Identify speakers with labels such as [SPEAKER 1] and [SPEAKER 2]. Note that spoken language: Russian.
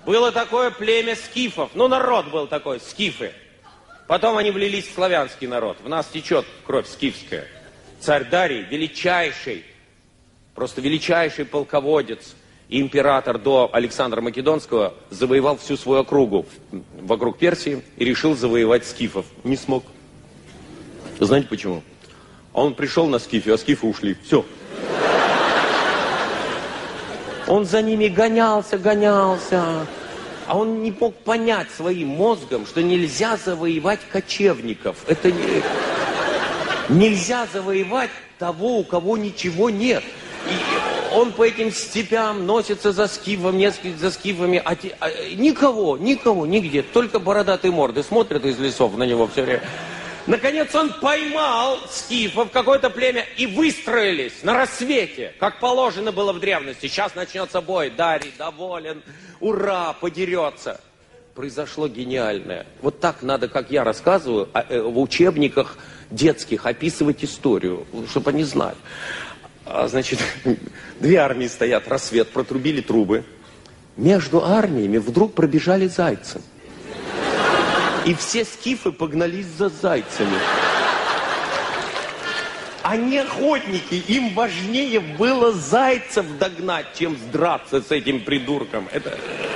[SPEAKER 1] Было такое племя скифов. Ну, народ был такой, скифы. Потом они влились в славянский народ. В нас течет кровь скифская. Царь Дарий, величайший, просто величайший полководец и император до Александра Македонского, завоевал всю свою округу вокруг Персии и решил завоевать скифов. Не смог. Знаете почему? Он пришел на Скифию, а скифы ушли. Все. Он за ними гонялся. А он не мог понять своим мозгом, что нельзя завоевать кочевников. Это нельзя завоевать того, у кого ничего нет. И он по этим степям носится за скифом, несколько за скифами. Никого, нигде. Только бородатые морды смотрят из лесов на него все время. Наконец он поймал скифов, какое-то племя, и выстроились на рассвете, как положено было в древности. Сейчас начнется бой, Дарий доволен, ура, подерется. Произошло гениальное. Вот так надо, как я рассказываю, в учебниках детских описывать историю, чтобы они знали. Значит, две армии стоят, рассвет, протрубили трубы. Между армиями вдруг пробежали зайцы. И все скифы погнались за зайцами. Они охотники, им важнее было зайцев догнать, чем драться с этим придурком. Это...